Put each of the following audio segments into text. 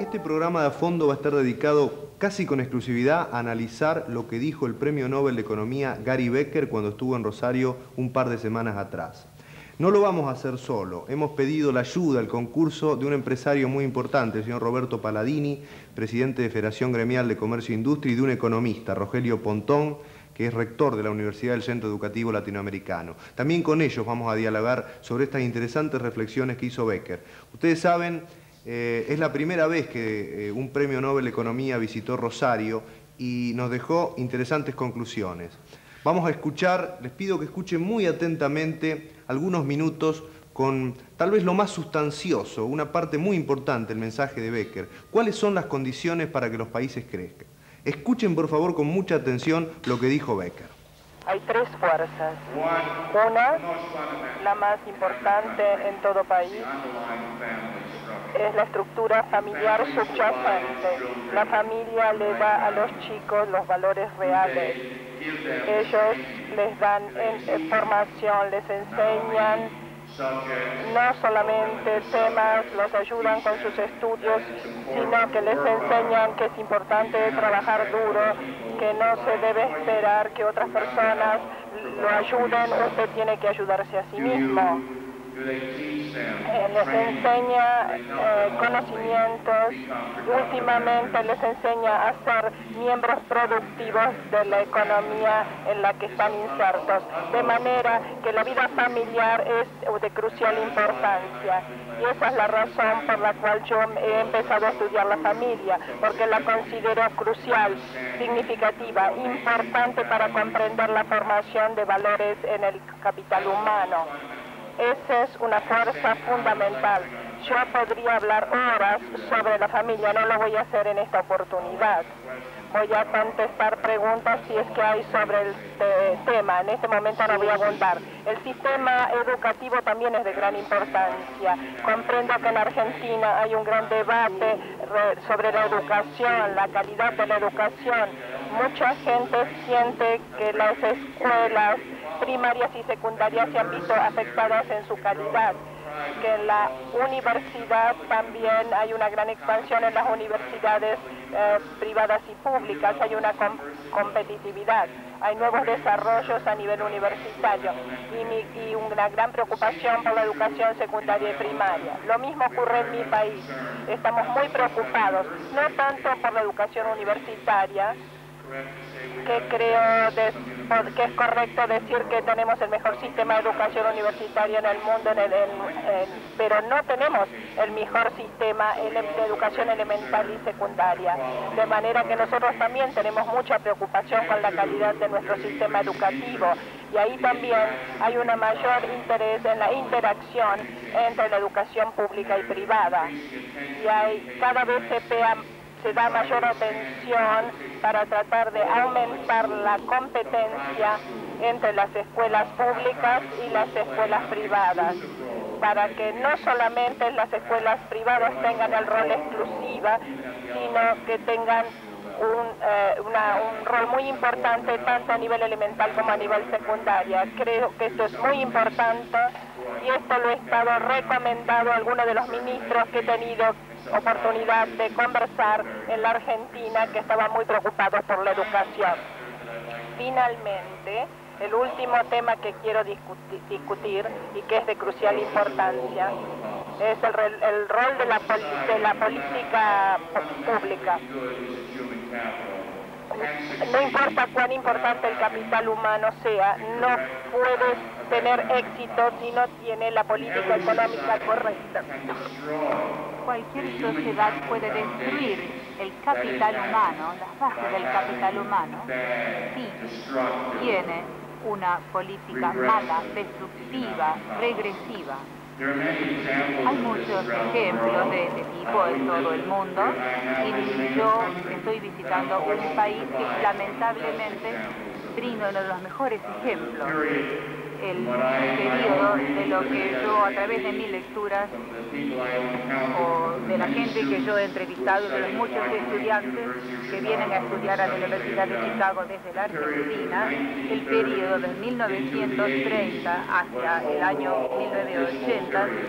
Este programa de a fondo va a estar dedicado casi con exclusividad a analizar lo que dijo el Premio Nobel de Economía Gary Becker cuando estuvo en Rosario un par de semanas atrás. No lo vamos a hacer solo. Hemos pedido la ayuda, el concurso de un empresario muy importante, el señor Roberto Palladini, presidente de Federación Gremial de Comercio e Industria, y de un economista, Rogelio Pontón, que es rector de la Universidad del Centro Educativo Latinoamericano. También con ellos vamos a dialogar sobre estas interesantes reflexiones que hizo Becker. Ustedes saben, es la primera vez que un Premio Nobel de Economía visitó Rosario y nos dejó interesantes conclusiones. Vamos a escuchar, les pido que escuchen muy atentamente algunos minutos con tal vez lo más sustancioso, una parte muy importante del mensaje de Becker. ¿Cuáles son las condiciones para que los países crezcan? Escuchen, por favor, con mucha atención lo que dijo Becker. Hay tres fuerzas. Una, la más importante en todo país, es la estructura familiar subyacente. La familia le da a los chicos los valores reales. Ellos les dan formación, les enseñan no solamente temas, los ayudan con sus estudios, sino que les enseñan que es importante trabajar duro, que no se debe esperar que otras personas lo ayuden, usted tiene que ayudarse a sí mismo. Les enseña conocimientos, últimamente les enseña a ser miembros productivos de la economía en la que están insertos, de manera que la vida familiar es de crucial importancia. Y esa es la razón por la cual yo he empezado a estudiar la familia, porque la considero crucial, significativa, importante para comprender la formación de valores en el capital humano. Esa es una fuerza fundamental. Yo podría hablar horas sobre la familia, no lo voy a hacer en esta oportunidad. Voy a contestar preguntas si es que hay sobre el tema. En este momento no voy a abundar. El sistema educativo también es de gran importancia. Comprendo que en Argentina hay un gran debate sobre la educación, la calidad de la educación. Mucha gente siente que las escuelas primarias y secundarias se han visto afectadas en su calidad, que en la universidad también hay una gran expansión en las universidades privadas y públicas, hay una competitividad, hay nuevos desarrollos a nivel universitario y una gran preocupación por la educación secundaria y primaria. Lo mismo ocurre en mi país, estamos muy preocupados, no tanto por la educación universitaria, que creo que es correcto decir que tenemos el mejor sistema de educación universitaria en el mundo, pero no tenemos el mejor sistema de educación elemental y secundaria. De manera que nosotros también tenemos mucha preocupación con la calidad de nuestro sistema educativo. Y ahí también hay un mayor interés en la interacción entre la educación pública y privada. Y cada vez se da mayor atención para tratar de aumentar la competencia entre las escuelas públicas y las escuelas privadas, para que no solamente las escuelas privadas tengan el rol exclusivo, sino que tengan un rol muy importante tanto a nivel elemental como a nivel secundaria. Creo que esto es muy importante y esto lo he estado recomendando a algunos de los ministros que he tenido oportunidad de conversar en la Argentina, que estaban muy preocupados por la educación. Finalmente, el último tema que quiero discutir y que es de crucial importancia es el rol de la política pública. No importa cuán importante el capital humano sea, no puedes tener éxito si no tiene la política económica correcta. Cualquier sociedad puede destruir el capital humano, las bases del capital humano, si tiene una política mala, destructiva, regresiva. Hay muchos ejemplos de este tipo en todo el mundo y yo estoy visitando un país que lamentablemente brinda uno de los mejores ejemplos. El periodo de lo que yo a través de mis lecturas o de la gente que yo he entrevistado, de los muchos estudiantes que vienen a estudiar a la Universidad de Chicago desde la Argentina, el periodo de 1930 hacia el año 1980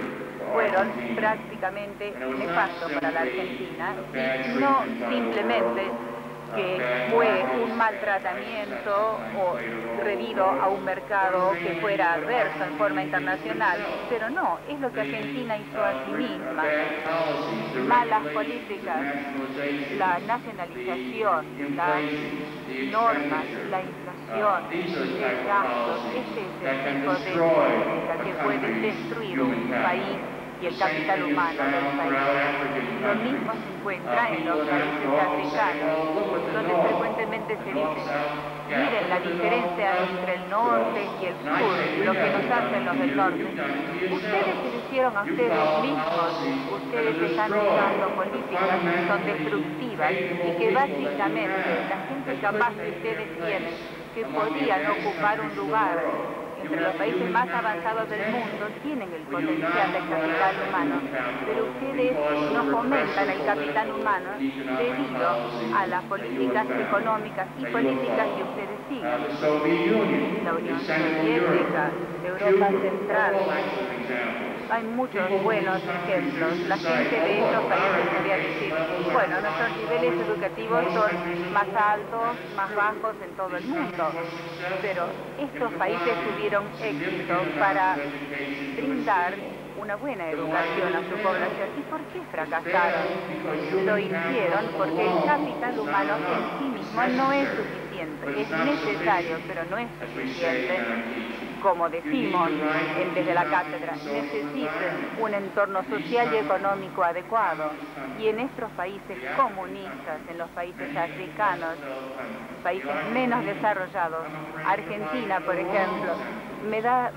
fueron prácticamente nefastos para la Argentina, y no simplemente que fue un maltratamiento o debido a un mercado que fuera adverso en forma internacional, pero no, es lo que Argentina hizo a sí misma. Malas políticas, la nacionalización, las normas, la inflación, los gastos, este es el tipo de política que puede destruir un país y el capital humano del país. Lo mismo se encuentra en los países africanos, donde frecuentemente se dice, miren la diferencia entre el norte y el sur, lo que nos hacen los del norte. Ustedes se lo hicieron a ustedes mismos, ustedes están usando políticas que son destructivas y que básicamente la gente capaz que ustedes tienen, que podían ocupar un lugar entre los países más avanzados del mundo, tienen el potencial del capital humano, pero ustedes no fomentan el capital humano debido a las políticas económicas y políticas que ustedes siguen. La Unión Soviética, Europa Central, hay muchos buenos ejemplos. La gente de estos países podría decir, bueno, nuestros niveles educativos son más altos, más bajos en todo el mundo, pero estos países tuvieron éxito para brindar una buena educación a su población. ¿Y por qué fracasaron? Lo hicieron porque el capital humano en sí mismo no es suficiente. Es necesario, pero no es suficiente. Como decimos desde la cátedra, necesitan un entorno social y económico adecuado. Y en estos países comunistas, en los países africanos, países menos desarrollados, Argentina, por ejemplo, me da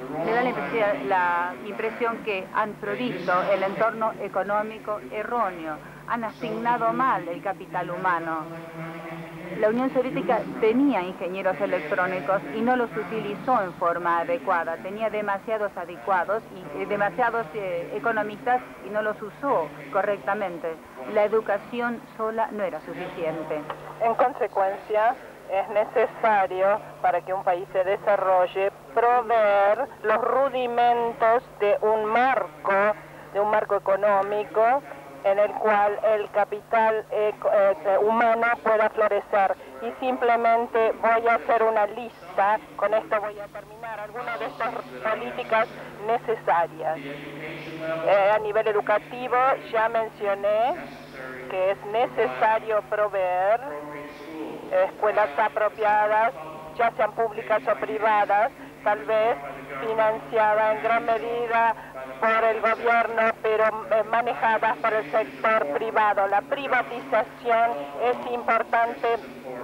la impresión que han provisto el entorno económico erróneo, han asignado mal el capital humano. La Unión Soviética tenía ingenieros electrónicos y no los utilizó en forma adecuada. Tenía demasiados economistas y no los usó correctamente. La educación sola no era suficiente. En consecuencia, es necesario, para que un país se desarrolle, proveer los rudimentos de un marco económico en el cual el capital humano pueda florecer. Y simplemente voy a hacer una lista, con esto voy a terminar, algunas de estas políticas necesarias. A nivel educativo ya mencioné que es necesario proveer escuelas apropiadas, ya sean públicas o privadas, tal vez financiadas en gran medida por el gobierno, pero manejadas por el sector privado. La privatización es importante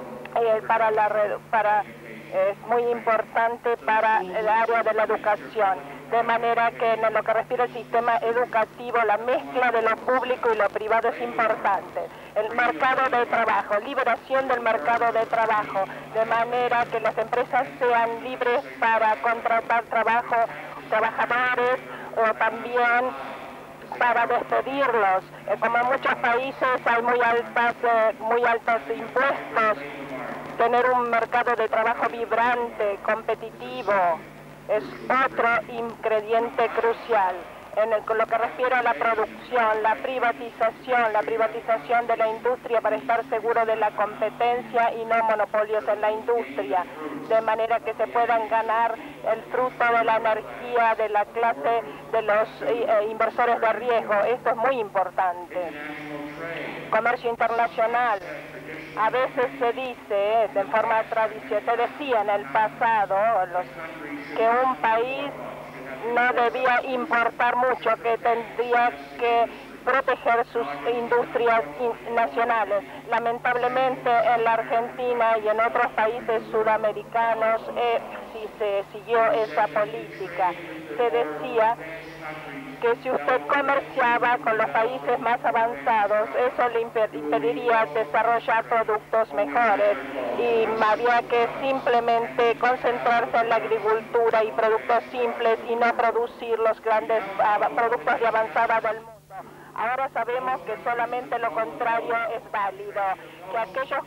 es muy importante para el área de la educación, de manera que en lo que refiere al sistema educativo, la mezcla de lo público y lo privado es importante. El mercado de trabajo, liberación del mercado de trabajo, de manera que las empresas sean libres para contratar trabajadores o también para despedirlos. Como en muchos países hay muy altos impuestos, tener un mercado de trabajo vibrante, competitivo, es otro ingrediente crucial. En lo que refiere a la producción, la privatización de la industria para estar seguro de la competencia y no monopolios en la industria, de manera que se puedan ganar el fruto de la energía de la clase de los inversores de riesgo. Esto es muy importante. Comercio internacional. A veces se dice, de forma tradicional, se decía en el pasado que un país no debía importar mucho, que tendría que proteger sus industrias nacionales. Lamentablemente en la Argentina y en otros países sudamericanos sí se siguió esa política. Se decía que si usted comerciaba con los países más avanzados, eso le impediría desarrollar productos mejores y había que simplemente concentrarse en la agricultura y productos simples y no producir los grandes productos de avanzada del mundo. Ahora sabemos que solamente lo contrario es válido, que aquellos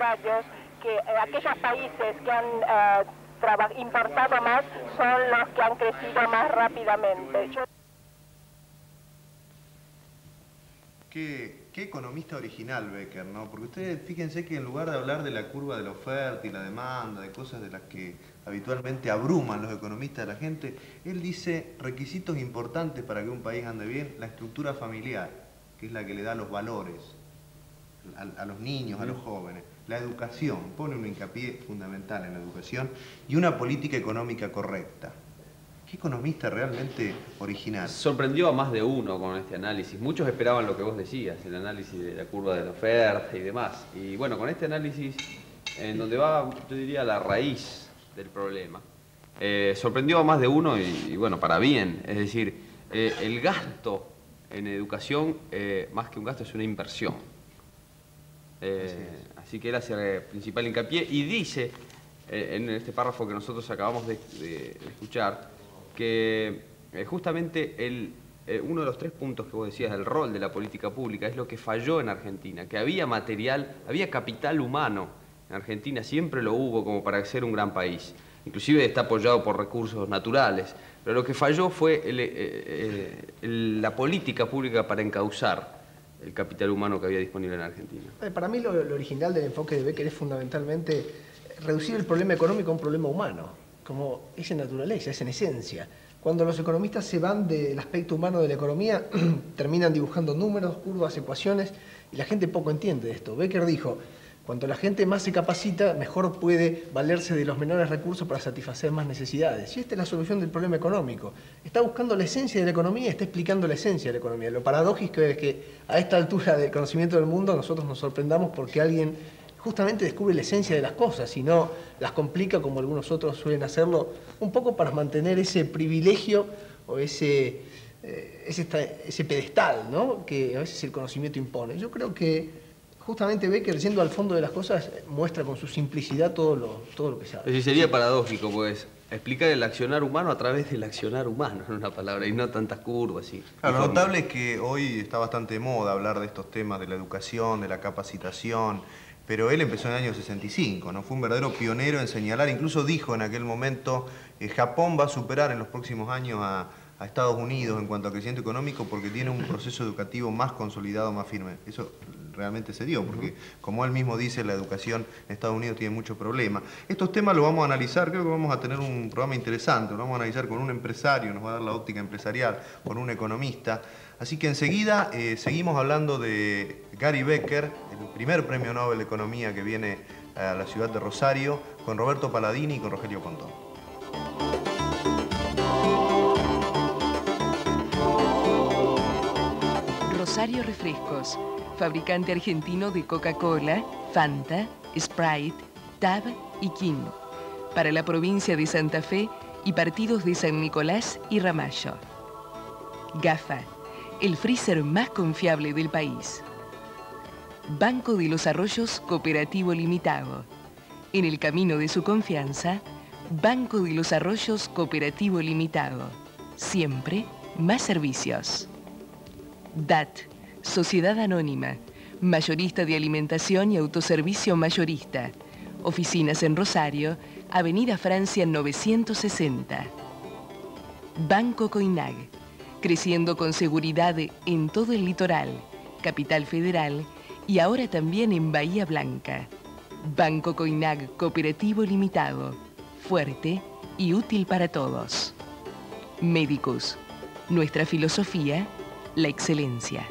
países que han importado más son los que han crecido más rápidamente. Qué economista original Becker, ¿no? Porque ustedes fíjense que en lugar de hablar de la curva de la oferta y la demanda, de cosas de las que habitualmente abruman los economistas a la gente, él dice requisitos importantes para que un país ande bien, la estructura familiar, que es la que le da los valores a los niños, a los jóvenes, la educación, pone un hincapié fundamental en la educación, y una política económica correcta. Qué economista realmente original. Sorprendió a más de uno con este análisis. Muchos esperaban lo que vos decías, el análisis de la curva de la oferta y demás. Y bueno, con este análisis, en donde va, yo diría, la raíz del problema, sorprendió a más de uno y bueno, para bien. Es decir, el gasto en educación, más que un gasto, es una inversión. Así que él hace principal hincapié y dice, en este párrafo que nosotros acabamos de escuchar, que justamente uno de los 3 puntos que vos decías, el rol de la política pública, es lo que falló en Argentina, que había material, había capital humano en Argentina, siempre lo hubo como para ser un gran país, inclusive está apoyado por recursos naturales, pero lo que falló fue la política pública para encauzar el capital humano que había disponible en Argentina. Para mí lo original del enfoque de Becker es fundamentalmente reducir el problema económico a un problema humano, como es en naturaleza, es en esencia. Cuando los economistas se van del aspecto humano de la economía, terminan dibujando números, curvas, ecuaciones, y la gente poco entiende de esto. Becker dijo, cuanto la gente más se capacita, mejor puede valerse de los menores recursos para satisfacer más necesidades. Y esta es la solución del problema económico. Está buscando la esencia de la economía, está explicando la esencia de la economía. Lo paradójico es que a esta altura del conocimiento del mundo nosotros nos sorprendamos porque alguien justamente descubre la esencia de las cosas y no las complica como algunos otros suelen hacerlo, un poco para mantener ese privilegio o ese pedestal, ¿no?, que a veces el conocimiento impone. Yo creo que justamente Becker, yendo al fondo de las cosas, muestra con su simplicidad todo lo que sabe. Es decir, sería paradójico, pues, explicar el accionar humano a través del accionar humano, en una palabra, y no tantas curvas. Claro, lo notable es que hoy está bastante de moda hablar de estos temas de la educación, de la capacitación, pero él empezó en el año 65, ¿no? Fue un verdadero pionero en señalar, incluso dijo en aquel momento, Japón va a superar en los próximos años a Estados Unidos en cuanto a crecimiento económico porque tiene un proceso educativo más consolidado, más firme. Eso realmente se dio, porque como él mismo dice, la educación en Estados Unidos tiene muchos problemas. Estos temas los vamos a analizar, creo que vamos a tener un programa interesante, lo vamos a analizar con un empresario, nos va a dar la óptica empresarial, con un economista. Así que enseguida seguimos hablando de Gary Becker, el primer premio Nobel de Economía que viene a la ciudad de Rosario, con Roberto Palladini y con Rogelio Pontón. Rosario Refrescos, fabricante argentino de Coca-Cola, Fanta, Sprite, Tab y King, para la provincia de Santa Fe y partidos de San Nicolás y Ramallo. GAFA, el freezer más confiable del país. Banco de los Arroyos Cooperativo Limitado. En el camino de su confianza, Banco de los Arroyos Cooperativo Limitado. Siempre más servicios. DAT, Sociedad Anónima, mayorista de alimentación y autoservicio mayorista. Oficinas en Rosario, Avenida Francia 960. Banco Coinag, creciendo con seguridad en todo el litoral, Capital Federal y ahora también en Bahía Blanca. Banco Coinag Cooperativo Limitado, fuerte y útil para todos. Médicos, nuestra filosofía, la excelencia.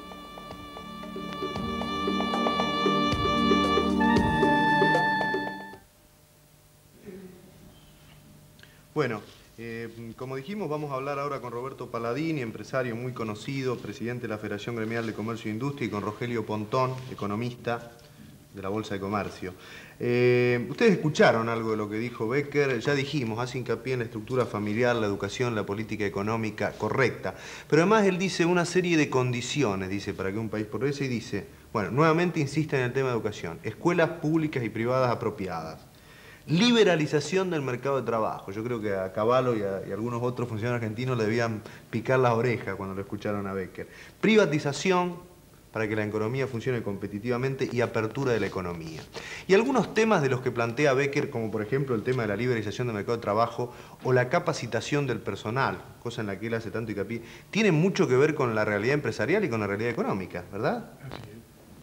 Bueno, como dijimos, vamos a hablar ahora con Roberto Palladini, empresario muy conocido, presidente de la Federación Gremial de Comercio e Industria, y con Rogelio Pontón, economista de la Bolsa de Comercio. Ustedes escucharon algo de lo que dijo Becker, ya dijimos, hace hincapié en la estructura familiar, la educación, la política económica correcta. Pero además él dice una serie de condiciones, dice, para que un país progrese, y dice, bueno, nuevamente insiste en el tema de educación, escuelas públicas y privadas apropiadas, liberalización del mercado de trabajo. Yo creo que a Cavallo y algunos otros funcionarios argentinos le debían picar las orejas cuando lo escucharon a Becker. Privatización para que la economía funcione competitivamente y apertura de la economía. Y algunos temas de los que plantea Becker, como por ejemplo el tema de la liberalización del mercado de trabajo o la capacitación del personal, cosa en la que él hace tanto hincapié, tienen mucho que ver con la realidad empresarial y con la realidad económica, ¿verdad? Así es.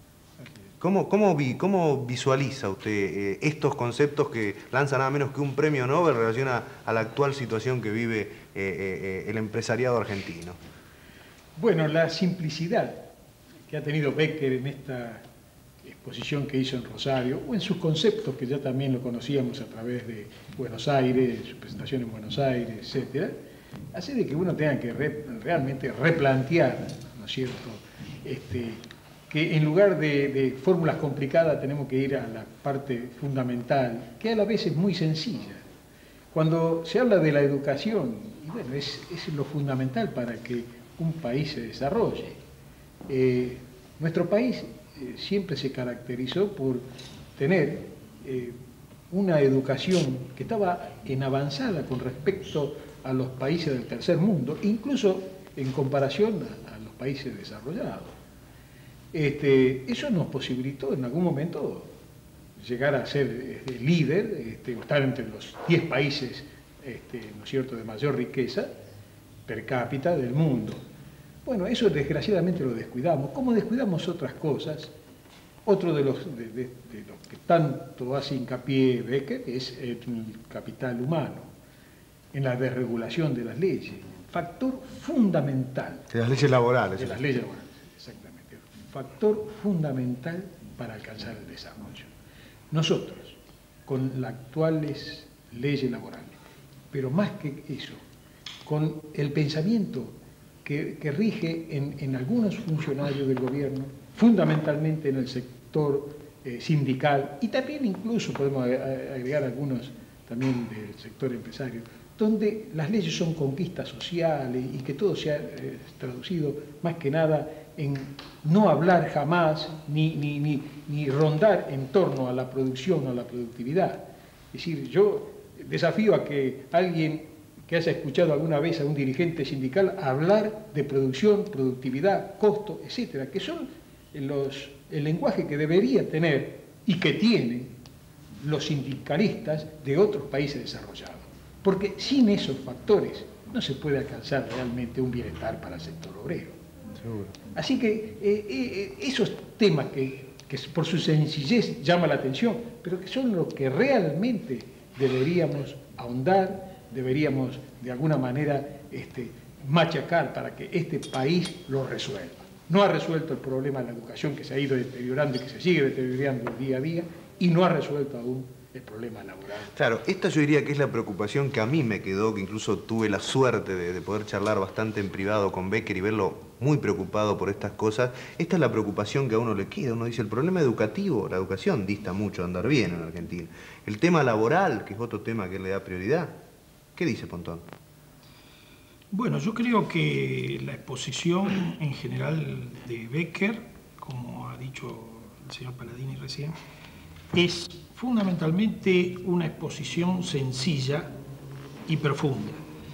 ¿Cómo visualiza usted estos conceptos que lanza nada menos que un premio Nobel en relación a la actual situación que vive el empresariado argentino? Bueno, la simplicidad que ha tenido Becker en esta exposición que hizo en Rosario, o en sus conceptos que ya también lo conocíamos a través de Buenos Aires, su presentación en Buenos Aires, etc., hace de que uno tenga que realmente replantear, ¿no es cierto?, que en lugar de fórmulas complicadas tenemos que ir a la parte fundamental, que a la vez es muy sencilla. Cuando se habla de la educación, y bueno, es lo fundamental para que un país se desarrolle. Nuestro país siempre se caracterizó por tener una educación que estaba en avanzada con respecto a los países del tercer mundo, incluso en comparación a los países desarrollados. Eso nos posibilitó en algún momento llegar a ser líder, o estar entre los 10 países ¿no es cierto?, de mayor riqueza per cápita del mundo. Bueno, eso desgraciadamente lo descuidamos. ¿Cómo descuidamos otras cosas? Otro de los que tanto hace hincapié Becker es el capital humano, en la desregulación de las leyes. Factor fundamental. De las leyes laborales. De las leyes laborales, exactamente. Factor fundamental para alcanzar el desarrollo. Nosotros, con las actuales leyes laborales, pero más que eso, con el pensamiento que rige en algunos funcionarios del gobierno, fundamentalmente en el sector sindical, y también incluso podemos agregar algunos también del sector empresario, donde las leyes son conquistas sociales y que todo se ha traducido más que nada en no hablar jamás ni rondar en torno a la producción o a la productividad. Es decir, yo desafío a que alguien que haya escuchado alguna vez a un dirigente sindical hablar de producción, productividad, costo, etcétera, que son el lenguaje que debería tener y que tienen los sindicalistas de otros países desarrollados. Porque sin esos factores no se puede alcanzar realmente un bienestar para el sector obrero. Seguro. Así que esos temas que por su sencillez llama la atención, pero que son los que realmente deberíamos ahondar, deberíamos de alguna manera machacar para que este país lo resuelva. No ha resuelto el problema de la educación, que se ha ido deteriorando y que se sigue deteriorando día a día, y no ha resuelto aún el problema laboral. Claro, esta yo diría que es la preocupación que a mí me quedó, que incluso tuve la suerte de poder charlar bastante en privado con Becker y verlo muy preocupado por estas cosas. Esta es la preocupación que a uno le queda. Uno dice, el problema educativo, la educación dista mucho de andar bien en Argentina. El tema laboral, que es otro tema que le da prioridad. ¿Qué dice Pontón? Bueno, yo creo que la exposición en general de Becker, como ha dicho el señor Paladini recién, es fundamentalmente una exposición sencilla y profunda.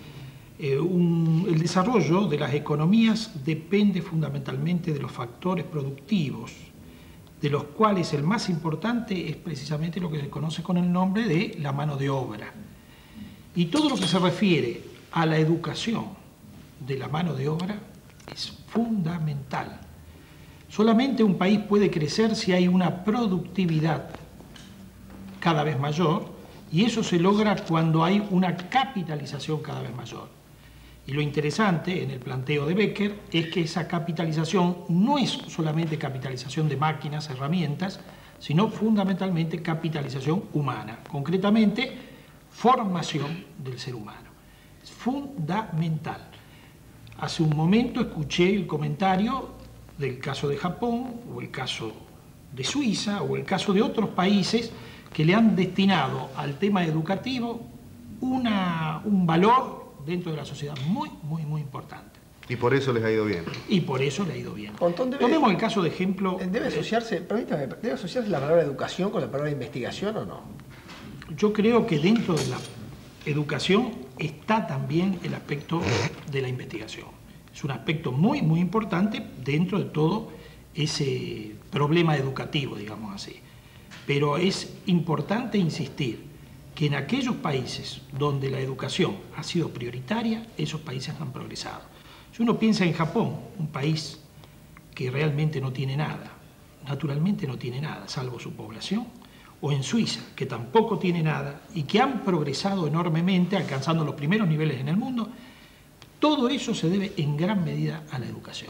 El desarrollo de las economías depende fundamentalmente de los factores productivos, de los cuales el más importante es precisamente lo que se conoce con el nombre de la mano de obra. Y todo lo que se refiere a la educación de la mano de obra es fundamental. Solamente un país puede crecer si hay una productividad cada vez mayor, y eso se logra cuando hay una capitalización cada vez mayor. Y lo interesante en el planteo de Becker es que esa capitalización no es solamente capitalización de máquinas, herramientas, sino fundamentalmente capitalización humana, concretamente formación del ser humano. Es fundamental. Hace un momento escuché el comentario del caso de Japón, o el caso de Suiza, o el caso de otros países que le han destinado al tema educativo un valor dentro de la sociedad muy importante. Y por eso les ha ido bien. Y por eso le ha ido bien. Tomemos el caso de ejemplo... ¿Debe asociarse, permítame, debe asociarse la palabra educación con la palabra investigación o no? Yo creo que dentro de la educación está también el aspecto de la investigación. Es un aspecto muy importante dentro de todo ese problema educativo, digamos así. Pero es importante insistir que en aquellos países donde la educación ha sido prioritaria, esos países han progresado. Si uno piensa en Japón, un país que realmente no tiene nada, naturalmente no tiene nada, salvo su población, o en Suiza, que tampoco tiene nada y que han progresado enormemente, alcanzando los primeros niveles en el mundo, todo eso se debe en gran medida a la educación.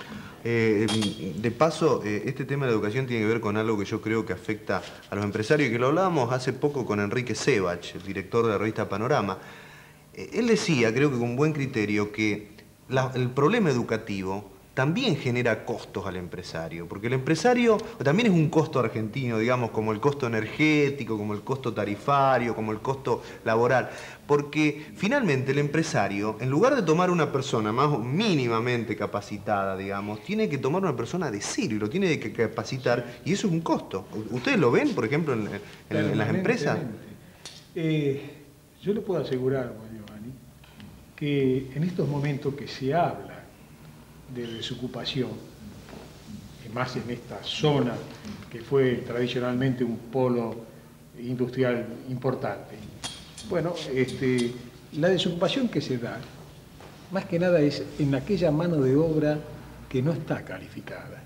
De paso, este tema de la educación tiene que ver con algo que yo creo que afecta a los empresarios, y que lo hablábamos hace poco con Enrique Sebach, el director de la revista Panorama. Él decía, creo que con buen criterio, que el problema educativo también genera costos al empresario, porque el empresario también es un costo argentino, digamos, como el costo energético, como el costo tarifario, como el costo laboral, porque finalmente el empresario, en lugar de tomar una persona más mínimamente capacitada, digamos, tiene que tomar una persona de cero y lo tiene que capacitar, y eso es un costo. ¿Ustedes lo ven, por ejemplo, en las empresas? Yo le puedo asegurar, Giovanni, que en estos momentos que se habla de desocupación, y más en esta zona que fue tradicionalmente un polo industrial importante. Bueno, la desocupación que se da, más que nada es en aquella mano de obra que no está calificada.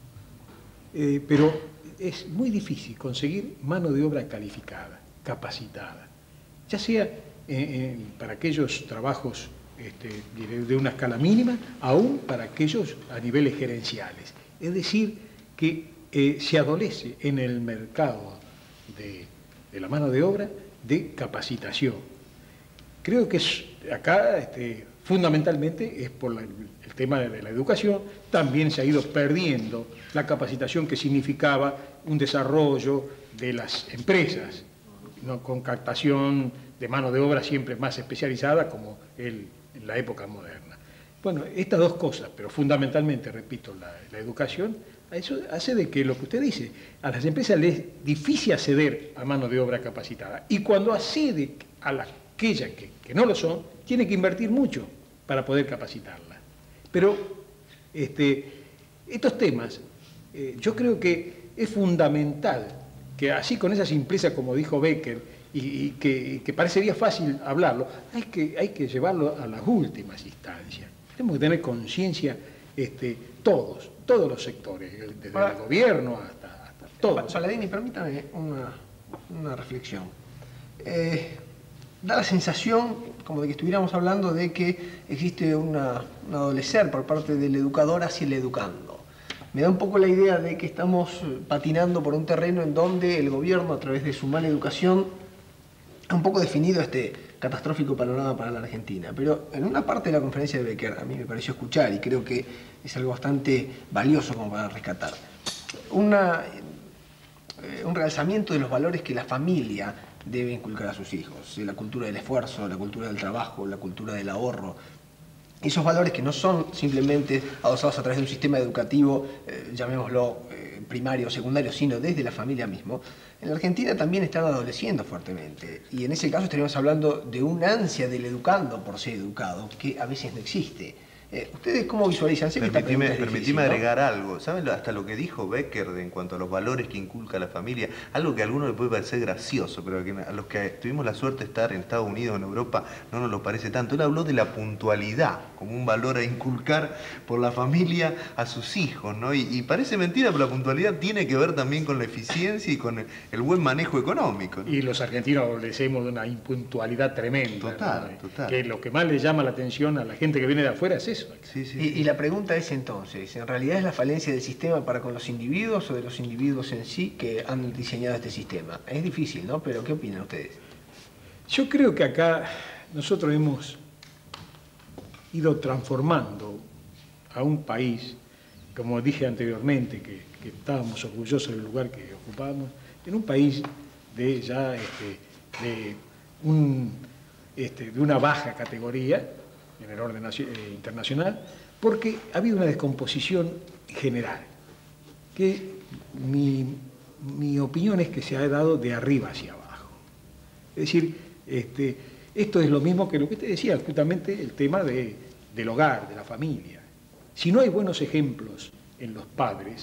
Pero es muy difícil conseguir mano de obra calificada, capacitada, ya sea para aquellos trabajos de una escala mínima, aún para aquellos a niveles gerenciales. Es decir, que se adolece en el mercado de la mano de obra de capacitación. Creo que acá fundamentalmente es por el tema de la educación. También se ha ido perdiendo la capacitación que significaba un desarrollo de las empresas, ¿no? Con captación de mano de obra siempre más especializada como en la época moderna. Bueno, estas dos cosas, pero fundamentalmente, repito, la educación, eso hace de que lo que usted dice, a las empresas les es difícil acceder a mano de obra capacitada. Y cuando accede a aquellas que no lo son, tiene que invertir mucho para poder capacitarla. Pero estos temas, yo creo que es fundamental que así con esa simpleza como dijo Becker, y que parecería fácil hablarlo, hay que llevarlo a las últimas instancias. Tenemos que tener conciencia todos los sectores, desde el gobierno hasta todos. Paladini, permítame una reflexión. Da la sensación como de que estuviéramos hablando de que existe un adolecer por parte del educador hacia el educando. Me da un poco la idea de que estamos patinando por un terreno en donde el gobierno, a través de su mala educación, ha un poco definido este catastrófico panorama para la Argentina. Pero en una parte de la conferencia de Becker, a mí me pareció escuchar, y creo que es algo bastante valioso como para rescatar, un realzamiento de los valores que la familia debe inculcar a sus hijos, la cultura del esfuerzo, la cultura del trabajo, la cultura del ahorro. Esos valores que no son simplemente adosados a través de un sistema educativo, llamémoslo primario o secundario, sino desde la familia mismo, en la Argentina también están adoleciendo fuertemente. Y en ese caso estaríamos hablando de una ansia del educando por ser educado, que a veces no existe. ¿Ustedes cómo visualizan? Permitime agregar algo. ¿Saben hasta lo que dijo Becker en cuanto a los valores que inculca la familia? Algo que a algunos les puede parecer gracioso, pero que a los que tuvimos la suerte de estar en Estados Unidos o en Europa no nos lo parece tanto. Él habló de la puntualidad como un valor a inculcar por la familia a sus hijos, ¿no? Y parece mentira, pero la puntualidad tiene que ver también con la eficiencia y con el buen manejo económico, ¿no? Y los argentinos adolecemos de una impuntualidad tremenda. Total, ¿no? total. Que lo que más le llama la atención a la gente que viene de afuera es eso. Sí, sí. Y la pregunta es entonces, ¿en realidad es la falencia del sistema para con los individuos o de los individuos en sí que han diseñado este sistema? Es difícil, ¿no? Pero ¿qué opinan ustedes? Yo creo que acá nosotros hemos ido transformando a un país, como dije anteriormente, que estábamos orgullosos del lugar que ocupábamos, en un país de ya de una baja categoría en el orden internacional, porque ha habido una descomposición general, que mi opinión es que se ha dado de arriba hacia abajo. Es decir, esto es lo mismo que lo que usted decía, justamente el tema del hogar, de la familia. Si no hay buenos ejemplos en los padres,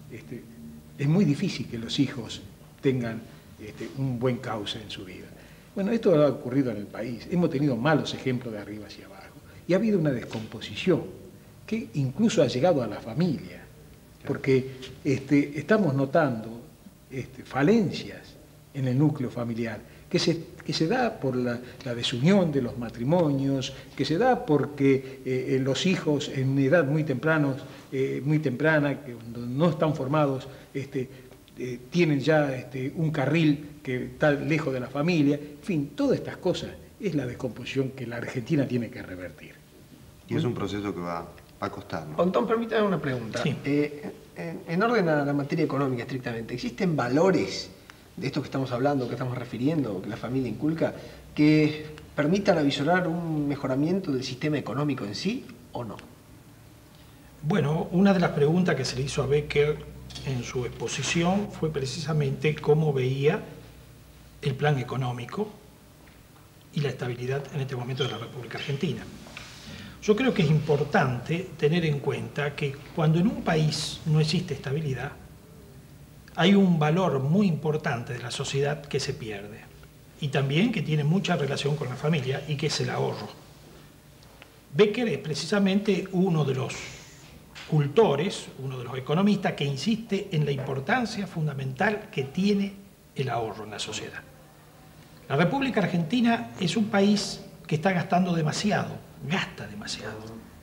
es muy difícil que los hijos tengan un buen cauce en su vida. Bueno, esto ha ocurrido en el país. Hemos tenido malos ejemplos de arriba hacia abajo. Y ha habido una descomposición que incluso ha llegado a la familia, porque estamos notando falencias en el núcleo familiar, que se da por la desunión de los matrimonios, que se da porque los hijos en edad muy temprana, que no están formados, tienen ya un carril que está lejos de la familia. En fin, todas estas cosas es la descomposición que la Argentina tiene que revertir. Y es un proceso que va a costar, ¿no? Pontón, permítame una pregunta. Sí. En orden a la materia económica estrictamente, ¿existen valores de esto que estamos hablando, que estamos refiriendo, que la familia inculca, que permitan avisorar un mejoramiento del sistema económico en sí o no? Bueno, una de las preguntas que se le hizo a Becker en su exposición fue precisamente cómo veía el plan económico y la estabilidad en este momento de la República Argentina. Yo creo que es importante tener en cuenta que cuando en un país no existe estabilidad, hay un valor muy importante de la sociedad que se pierde y también que tiene mucha relación con la familia y que es el ahorro. Becker es precisamente uno de los cultores, uno de los economistas que insiste en la importancia fundamental que tiene el ahorro en la sociedad. La República Argentina es un país que está gastando demasiado, gasta demasiado.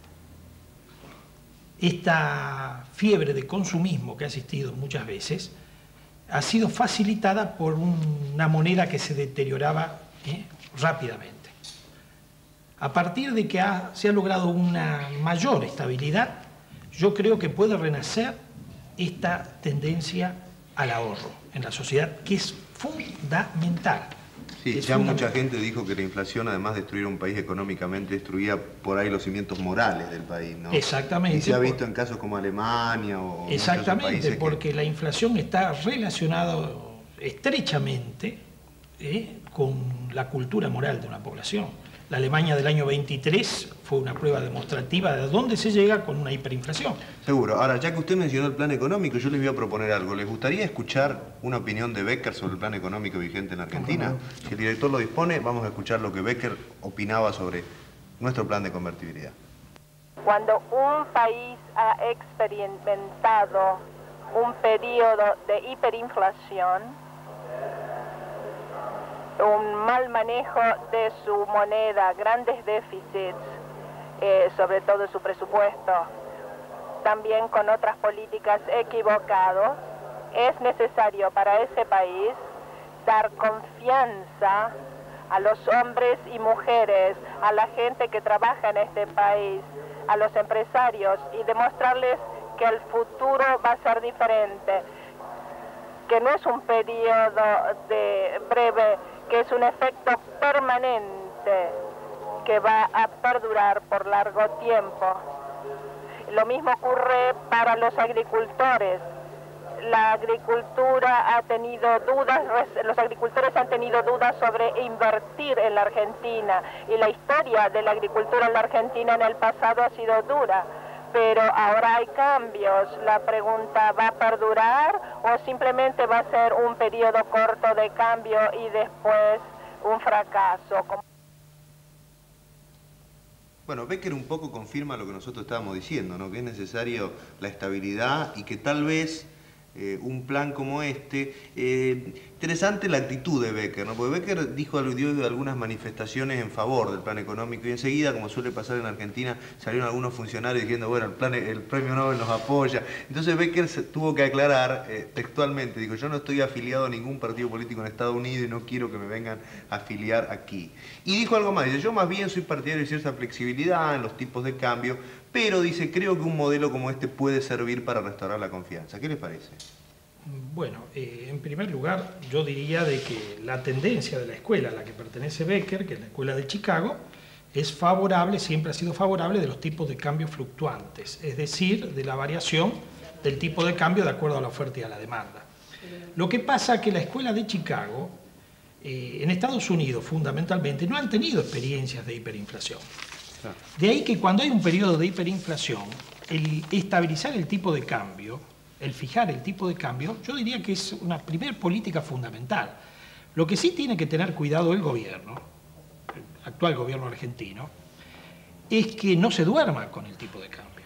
Esta fiebre de consumismo que ha existido muchas veces ha sido facilitada por una moneda que se deterioraba rápidamente. A partir de que se ha logrado una mayor estabilidad, yo creo que puede renacer esta tendencia al ahorro en la sociedad, que es fundamental. Sí, ya mucha gente dijo que la inflación, además de destruir un país económicamente, destruía por ahí los cimientos morales del país, ¿no? Exactamente. Y se ha visto en casos como Alemania o exactamente, porque la inflación está relacionada estrechamente con la cultura moral de una población. La Alemania del año 23 fue una prueba demostrativa de dónde se llega con una hiperinflación. Seguro. Ahora, ya que usted mencionó el plan económico, yo les voy a proponer algo. ¿Les gustaría escuchar una opinión de Becker sobre el plan económico vigente en Argentina? Si el director lo dispone, vamos a escuchar lo que Becker opinaba sobre nuestro plan de convertibilidad. Cuando un país ha experimentado un periodo de hiperinflación, un mal manejo de su moneda, grandes déficits, sobre todo de su presupuesto, también con otras políticas equivocadas, es necesario para ese país dar confianza a los hombres y mujeres, a la gente que trabaja en este país, a los empresarios, y demostrarles que el futuro va a ser diferente, que no es un periodo breve, que es un efecto permanente que va a perdurar por largo tiempo. Lo mismo ocurre para los agricultores. La agricultura ha tenido dudas, los agricultores han tenido dudas sobre invertir en la Argentina, y la historia de la agricultura en la Argentina en el pasado ha sido dura. Pero ahora hay cambios. La pregunta, ¿va a perdurar o simplemente va a ser un periodo corto de cambio y después un fracaso? Bueno, Becker un poco confirma lo que nosotros estábamos diciendo, ¿no? Que es necesario la estabilidad y que tal vez un plan como este... interesante la actitud de Becker, ¿no? Porque Becker aludió de algunas manifestaciones en favor del plan económico y enseguida, como suele pasar en Argentina, salieron algunos funcionarios diciendo, bueno, el premio Nobel nos apoya. Entonces Becker tuvo que aclarar textualmente, dijo, yo no estoy afiliado a ningún partido político en Estados Unidos y no quiero que me vengan a afiliar aquí. Y dijo algo más, dice, yo más bien soy partidario de cierta flexibilidad en los tipos de cambio, pero dice, creo que un modelo como este puede servir para restaurar la confianza. ¿Qué les parece? Bueno, en primer lugar, yo diría de que la tendencia de la escuela a la que pertenece Becker, que es la escuela de Chicago, es favorable, siempre ha sido favorable de los tipos de cambio fluctuantes, es decir, de la variación del tipo de cambio de acuerdo a la oferta y a la demanda. Lo que pasa es que la escuela de Chicago, en Estados Unidos fundamentalmente, no han tenido experiencias de hiperinflación. De ahí que cuando hay un periodo de hiperinflación, el estabilizar el tipo de cambio el fijar el tipo de cambio, yo diría que es una primer política fundamental. Lo que sí tiene que tener cuidado el gobierno, el actual gobierno argentino, es que no se duerma con el tipo de cambio.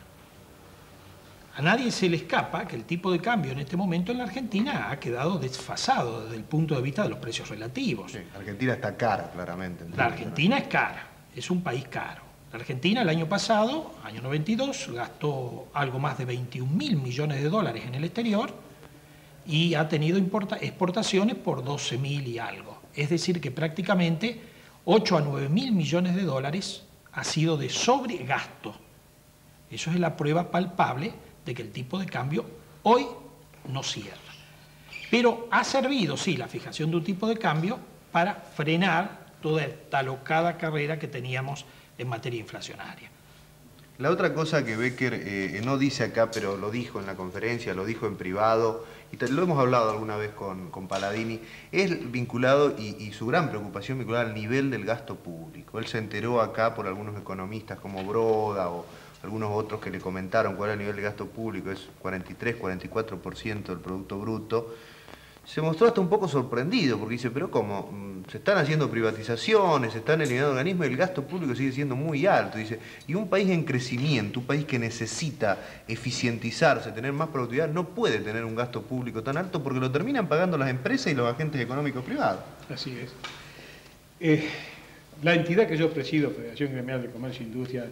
A nadie se le escapa que el tipo de cambio en este momento en la Argentina ha quedado desfasado desde el punto de vista de los precios relativos. Sí, Argentina está cara, claramente. La Argentina es cara, es un país caro. La Argentina el año pasado, año 92, gastó algo más de 21.000 millones de dólares en el exterior y ha tenido exportaciones por 12.000 y algo. Es decir, que prácticamente 8 a 9.000 millones de dólares ha sido de sobregasto. Eso es la prueba palpable de que el tipo de cambio hoy no cierra. Pero ha servido, sí, la fijación de un tipo de cambio para frenar toda esta alocada carrera que teníamos en materia inflacionaria. La otra cosa que Becker no dice acá, pero lo dijo en la conferencia, lo dijo en privado, y lo hemos hablado alguna vez con Paladini, es vinculado, y su gran preocupación vinculada al nivel del gasto público. Él se enteró acá por algunos economistas como Broda o algunos otros que le comentaron cuál era el nivel de gasto público, es 43, 44% del Producto Bruto. Se mostró hasta un poco sorprendido, porque dice, pero ¿cómo? Se están haciendo privatizaciones, se están eliminando organismos y el gasto público sigue siendo muy alto. Dice, y un país en crecimiento, un país que necesita eficientizarse, tener más productividad, no puede tener un gasto público tan alto porque lo terminan pagando las empresas y los agentes económicos privados. Así es. La entidad que yo presido, Federación Gremial de Comercio e Industria,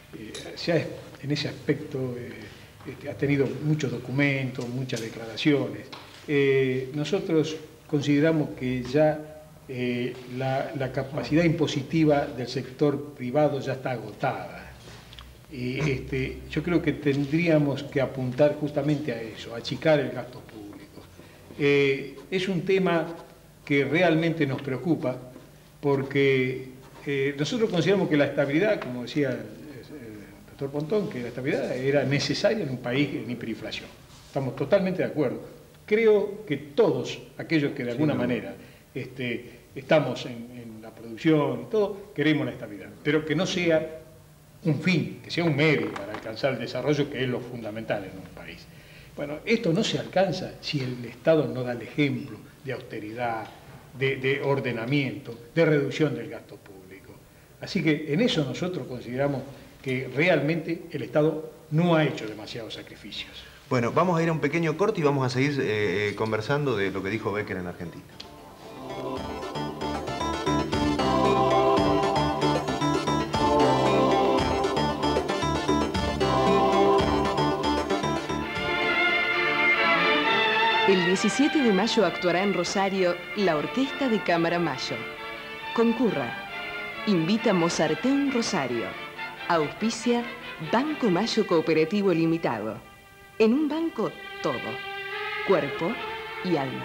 en ese aspecto ha tenido muchos documentos, muchas declaraciones. Nosotros consideramos que ya la capacidad impositiva del sector privado ya está agotada. Yo creo que tendríamos que apuntar justamente a eso, a achicar el gasto público. Es un tema que realmente nos preocupa porque nosotros consideramos que la estabilidad, como decía el doctor Pontón, que la estabilidad era necesaria en un país en hiperinflación. Estamos totalmente de acuerdo. Creo que todos aquellos que de alguna manera estamos en la producción y todo, queremos la estabilidad, pero que no sea un fin, que sea un medio para alcanzar el desarrollo, que es lo fundamental en un país. Bueno, esto no se alcanza si el Estado no da el ejemplo de austeridad, de ordenamiento, de reducción del gasto público. Así que en eso nosotros consideramos que realmente el Estado no ha hecho demasiados sacrificios. Bueno, vamos a ir a un pequeño corte y vamos a seguir conversando de lo que dijo Becker en Argentina. El 17 de mayo actuará en Rosario la Orquesta de Cámara Mayo. Concurra. Invita Mozarteum Rosario. Auspicia Banco Mayo Cooperativo Limitado. En un banco, todo. Cuerpo y alma.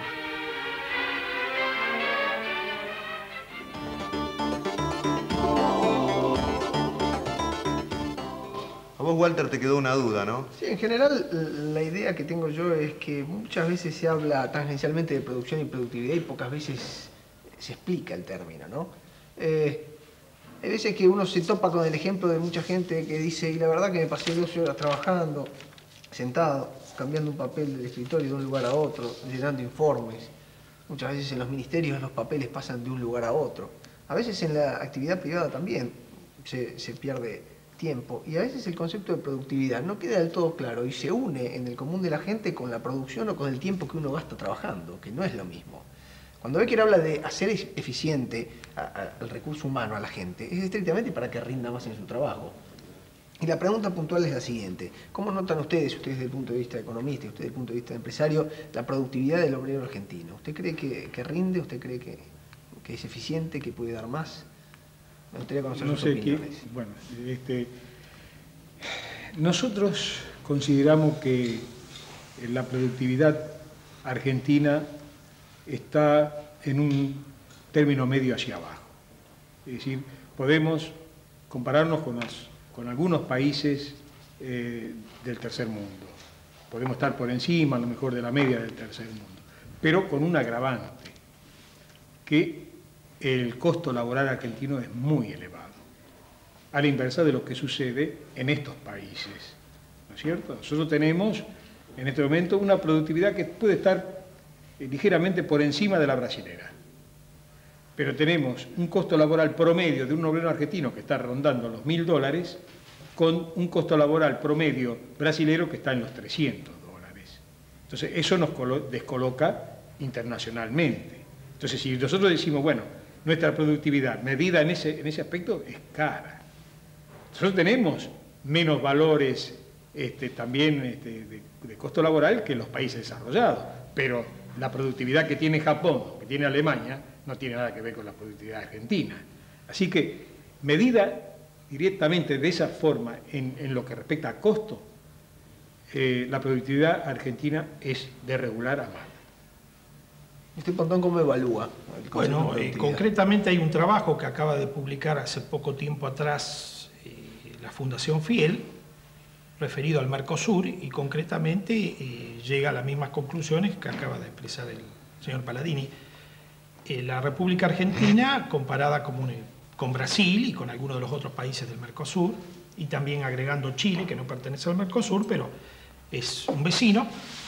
A vos, Walter, te quedó una duda, ¿no? Sí, en general la idea que tengo yo es que muchas veces se habla tangencialmente de producción y productividad y pocas veces se explica el término, ¿no? Hay veces que uno se topa con el ejemplo de mucha gente que dice, y la verdad que me pasé 12 horas trabajando, sentado, cambiando un papel del escritorio de un lugar a otro, llenando informes. Muchas veces en los ministerios los papeles pasan de un lugar a otro. A veces en la actividad privada también se pierde tiempo. Y a veces el concepto de productividad no queda del todo claro y se une en el común de la gente con la producción o con el tiempo que uno gasta trabajando, que no es lo mismo. Cuando Becker habla de hacer eficiente al recurso humano, a la gente, es estrictamente para que rinda más en su trabajo. Y la pregunta puntual es la siguiente. ¿Cómo notan ustedes desde el punto de vista economista y ustedes desde el punto de vista de empresario, la productividad del obrero argentino? ¿Usted cree que rinde? ¿Usted cree que es eficiente, que puede dar más? Me gustaría conocer sus opiniones. Bueno, nosotros consideramos que la productividad argentina está en un término medio hacia abajo. Es decir, podemos compararnos con algunos países del tercer mundo. Podemos estar por encima, a lo mejor, de la media del tercer mundo, pero con un agravante, que el costo laboral argentino es muy elevado, a la inversa de lo que sucede en estos países, ¿no es cierto? Nosotros tenemos en este momento una productividad que puede estar ligeramente por encima de la brasilera. Pero tenemos un costo laboral promedio de un obrero argentino que está rondando los $1000 con un costo laboral promedio brasilero que está en los $300. Entonces, eso nos descoloca internacionalmente. Entonces, si nosotros decimos, bueno, nuestra productividad medida en ese aspecto es cara. Nosotros tenemos menos valores también de costo laboral que los países desarrollados, pero la productividad que tiene Japón, que tiene Alemania, no tiene nada que ver con la productividad argentina. Así que, medida directamente de esa forma en lo que respecta a costo, la productividad argentina es de regular a mal. ¿Usted, Pontón, cómo evalúa? Bueno, concretamente hay un trabajo que acaba de publicar hace poco tiempo atrás la Fundación Fiel, referido al Mercosur, y concretamente llega a las mismas conclusiones que acaba de expresar el señor Paladini. La República Argentina, comparada con Brasil y con algunos de los otros países del Mercosur, y también agregando Chile, que no pertenece al Mercosur, pero es un vecino,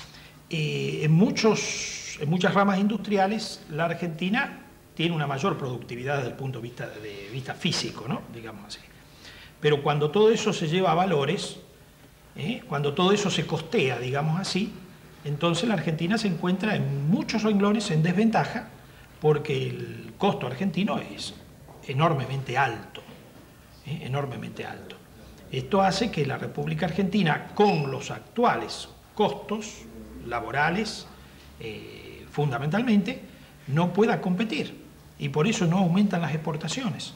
en muchas ramas industriales la Argentina tiene una mayor productividad desde el punto de vista físico, ¿no? Digamos así. Pero cuando todo eso se lleva a valores, cuando todo eso se costea, digamos así, entonces la Argentina se encuentra en muchos renglones en desventaja, porque el costo argentino es enormemente alto, enormemente alto. Esto hace que la República Argentina, con los actuales costos laborales, fundamentalmente, no pueda competir, y por eso no aumentan las exportaciones.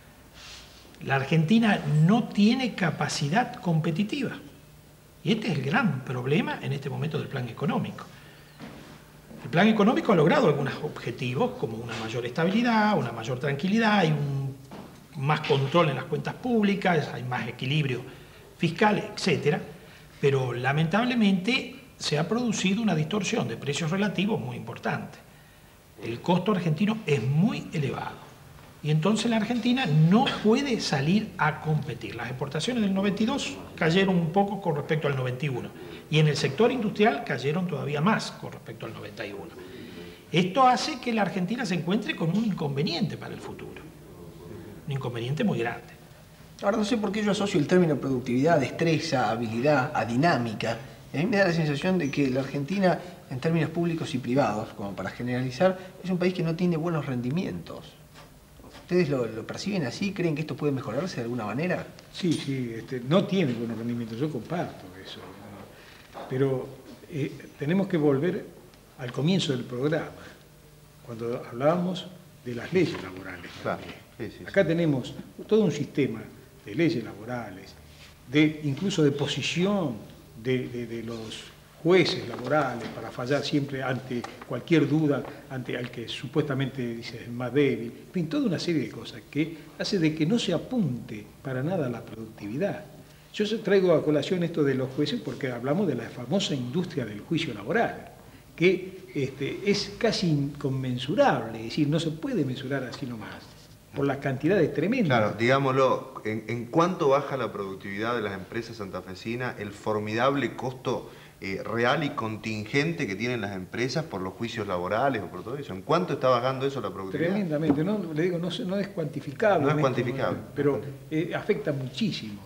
La Argentina no tiene capacidad competitiva, y este es el gran problema en este momento del plan económico. El plan económico ha logrado algunos objetivos, como una mayor estabilidad, una mayor tranquilidad, hay más control en las cuentas públicas, hay más equilibrio fiscal, etc. Pero lamentablemente se ha producido una distorsión de precios relativos muy importante. El costo argentino es muy elevado y entonces la Argentina no puede salir a competir. Las exportaciones del 92 cayeron un poco con respecto al 91 y en el sector industrial cayeron todavía más con respecto al 91. Esto hace que la Argentina se encuentre con un inconveniente para el futuro, un inconveniente muy grande. Ahora no sé por qué yo asocio el término productividad, destreza, habilidad, a dinámica. A mí me da la sensación de que la Argentina, en términos públicos y privados, como para generalizar, es un país que no tiene buenos rendimientos. ¿Ustedes lo perciben así? ¿Creen que esto puede mejorarse de alguna manera? Sí, no tiene buenos rendimientos, yo comparto eso. Pero tenemos que volver al comienzo del programa, cuando hablábamos de las leyes laborales. Claro, sí. Acá tenemos todo un sistema de leyes laborales, incluso de posición de los jueces laborales para fallar siempre ante cualquier duda, ante al que supuestamente dice es más débil. En fin, toda una serie de cosas que hace de que no se apunte para nada a la productividad. Yo traigo a colación esto de los jueces porque hablamos de la famosa industria del juicio laboral, que es casi inconmensurable, es decir, no se puede mensurar así nomás, por las cantidades tremendas. Claro, digámoslo, en cuánto baja la productividad de las empresas santafesinas, el formidable costo real y contingente que tienen las empresas por los juicios laborales o por todo eso. ¿En cuánto está bajando eso la productividad? Tremendamente, le digo, no es cuantificable. No es cuantificable. Pero afecta muchísimo.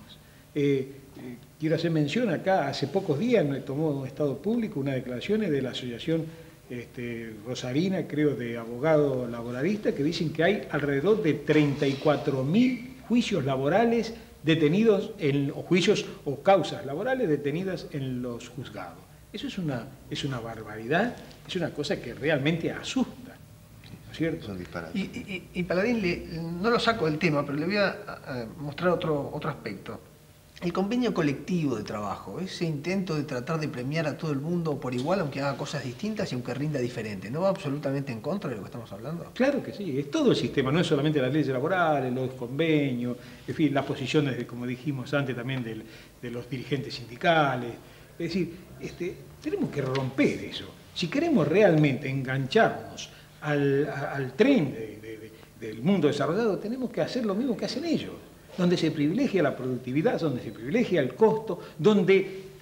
Quiero hacer mención acá, hace pocos días tomó un Estado Público unas declaraciones de la Asociación Rosarina, creo, de abogados laboralistas, que dicen que hay alrededor de 34.000 juicios laborales detenidos, o juicios o causas laborales detenidas en los juzgados. Eso es una barbaridad, es una cosa que realmente asusta, ¿no es cierto? Son disparates. Y Paladín, no lo saco del tema, pero le voy a mostrar otro aspecto. El convenio colectivo de trabajo, ese intento de tratar de premiar a todo el mundo por igual, aunque haga cosas distintas y aunque rinda diferente, ¿no va absolutamente en contra de lo que estamos hablando? Claro que sí, es todo el sistema, no es solamente las leyes laborales, los convenios, en fin, las posiciones, como dijimos antes, también de los dirigentes sindicales. Es decir, tenemos que romper eso. Si queremos realmente engancharnos al tren del mundo desarrollado, tenemos que hacer lo mismo que hacen ellos, donde se privilegia la productividad, donde se privilegia el costo, donde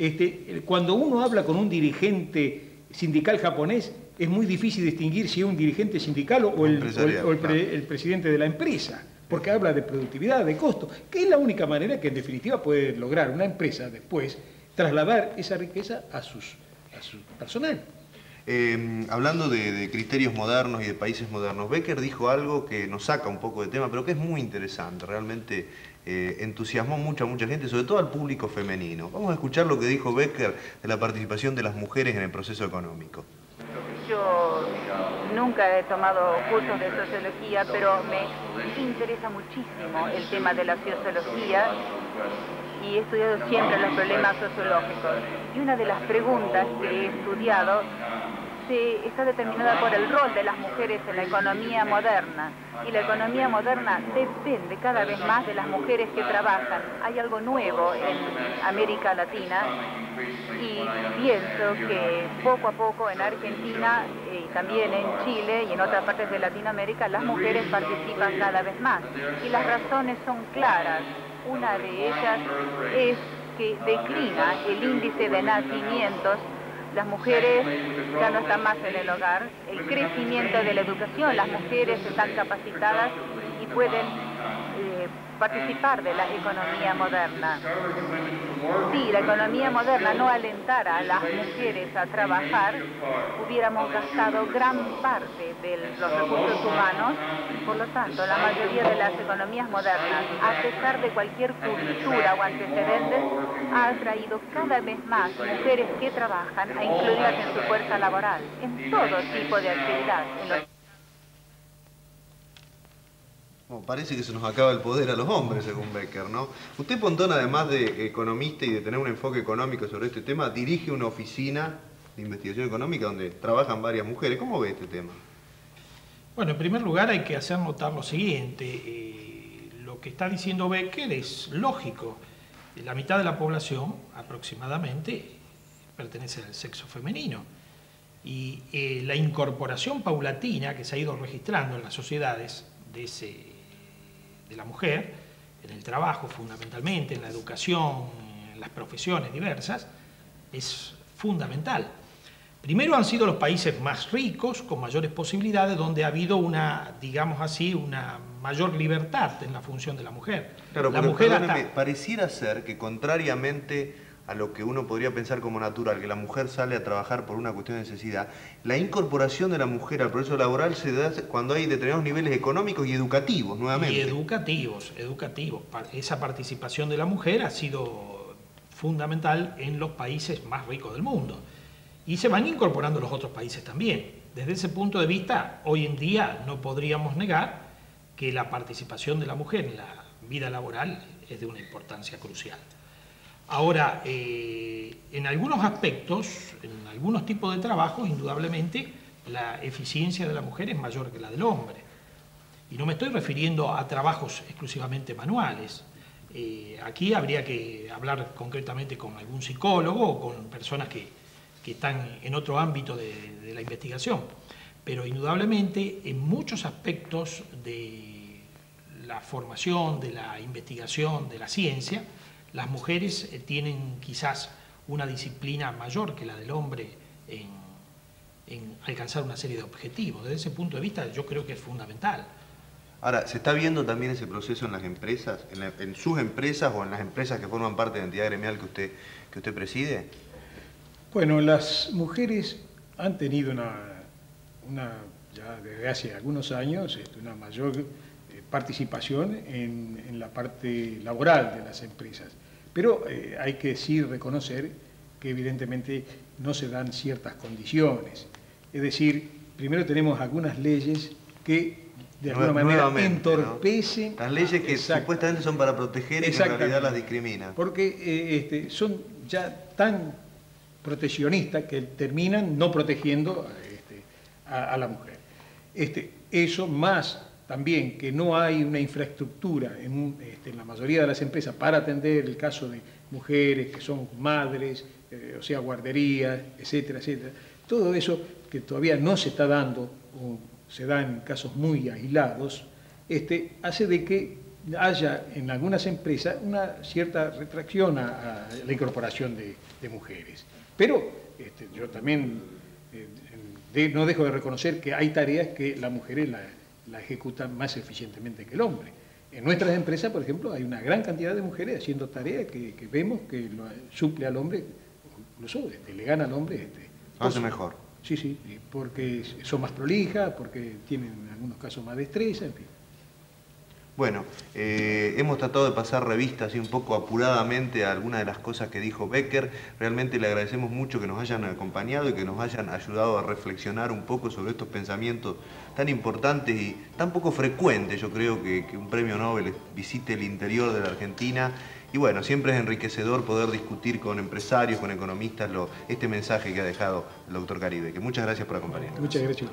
Cuando uno habla con un dirigente sindical japonés, es muy difícil distinguir si es un dirigente sindical o el presidente de la empresa, porque habla de productividad, de costo, que es la única manera que en definitiva puede lograr una empresa después trasladar esa riqueza a su personal. Hablando de criterios modernos y de países modernos, Becker dijo algo que nos saca un poco de tema, pero que es muy interesante, realmente entusiasmó mucho a mucha gente, sobre todo al público femenino. Vamos a escuchar lo que dijo Becker de la participación de las mujeres en el proceso económico. Yo nunca he tomado cursos de sociología, pero me interesa muchísimo el tema de la sociología y he estudiado siempre los problemas sociológicos. Y una de las preguntas que he estudiado está determinada por el rol de las mujeres en la economía moderna. Y la economía moderna depende cada vez más de las mujeres que trabajan. Hay algo nuevo en América Latina y pienso que poco a poco en Argentina y también en Chile y en otras partes de Latinoamérica las mujeres participan cada vez más. Y las razones son claras. Una de ellas es que declina el índice de nacimientos. Las mujeres ya no están más en el hogar, el crecimiento de la educación, las mujeres están capacitadas y pueden participar de la economía moderna. Si la economía moderna no alentara a las mujeres a trabajar, hubiéramos gastado gran parte de los recursos humanos. Por lo tanto, la mayoría de las economías modernas, a pesar de cualquier cultura o antecedentes, ha atraído cada vez más mujeres que trabajan a incluirlas en su fuerza laboral, en todo tipo de actividad. Parece que se nos acaba el poder a los hombres, según Becker, ¿no? Usted, Pontón, además de economista y de tener un enfoque económico sobre este tema, dirige una oficina de investigación económica donde trabajan varias mujeres. ¿Cómo ve este tema? Bueno, en primer lugar hay que hacer notar lo siguiente. Lo que está diciendo Becker es lógico. La mitad de la población, aproximadamente, pertenece al sexo femenino. Y la incorporación paulatina que se ha ido registrando en las sociedades de la mujer, en el trabajo fundamentalmente, en la educación, en las profesiones diversas, es fundamental. Primero han sido los países más ricos, con mayores posibilidades, donde ha habido una, digamos así, una mayor libertad en la función de la mujer. Claro, la pero mujer pareciera ser que contrariamente a lo que uno podría pensar como natural, que la mujer sale a trabajar por una cuestión de necesidad, la incorporación de la mujer al proceso laboral se da cuando hay determinados niveles económicos y educativos, nuevamente. Y educativos. Esa participación de la mujer ha sido fundamental en los países más ricos del mundo. Y se van incorporando los otros países también. Desde ese punto de vista, hoy en día no podríamos negar que la participación de la mujer en la vida laboral es de una importancia crucial. Ahora, en algunos aspectos, en algunos tipos de trabajos, indudablemente, la eficiencia de la mujer es mayor que la del hombre. Y no me estoy refiriendo a trabajos exclusivamente manuales. Aquí habría que hablar concretamente con algún psicólogo o con personas que están en otro ámbito de la investigación. Pero indudablemente, en muchos aspectos de la formación, de la investigación, de la ciencia, las mujeres tienen quizás una disciplina mayor que la del hombre en alcanzar una serie de objetivos. Desde ese punto de vista yo creo que es fundamental. Ahora, ¿se está viendo también ese proceso en las empresas, en sus empresas o en las empresas que forman parte de la entidad gremial que usted preside? Bueno, las mujeres han tenido ya desde hace algunos años una mayor participación en la parte laboral de las empresas. Pero hay que sí reconocer que evidentemente no se dan ciertas condiciones. Es decir, primero tenemos algunas leyes que de alguna manera entorpecen... ¿no? Las leyes que supuestamente son para proteger y que en realidad las discriminan. Porque son ya tan proteccionistas que terminan no protegiendo a la mujer. Eso más también que no hay una infraestructura en la mayoría de las empresas para atender el caso de mujeres que son madres, o sea, guarderías, etcétera, etcétera. Todo eso que todavía no se está dando, o se da en casos muy aislados, hace de que haya en algunas empresas una cierta retracción a la incorporación de mujeres. Pero yo también no dejo de reconocer que hay tareas que las mujeres la ejecutan más eficientemente que el hombre. En nuestras empresas, por ejemplo, hay una gran cantidad de mujeres haciendo tareas que vemos que lo suple al hombre, incluso le gana al hombre. Hace mejor. Sí, porque son más prolijas, porque tienen en algunos casos más destreza, en fin. Bueno, hemos tratado de pasar revista así un poco apuradamente a algunas de las cosas que dijo Becker. Realmente le agradecemos mucho que nos hayan acompañado y que nos hayan ayudado a reflexionar un poco sobre estos pensamientos tan importantes y tan poco frecuentes. Yo creo que un premio Nobel visite el interior de la Argentina. Y bueno, siempre es enriquecedor poder discutir con empresarios, con economistas, este mensaje que ha dejado el doctor Gary Becker. Muchas gracias por acompañarnos. Muchas gracias.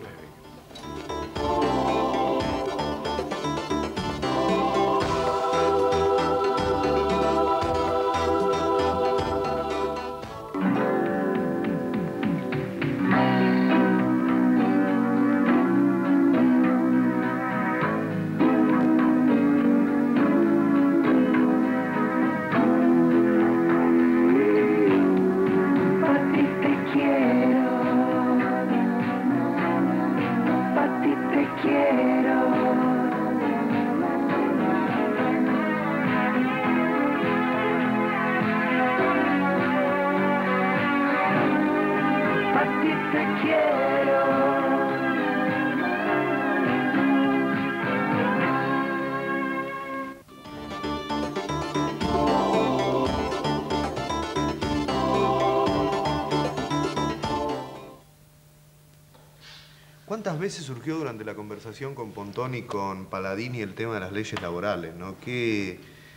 ¿Cuántas veces surgió durante la conversación con Pontón y con Paladini el tema de las leyes laborales, ¿no? ¿Qué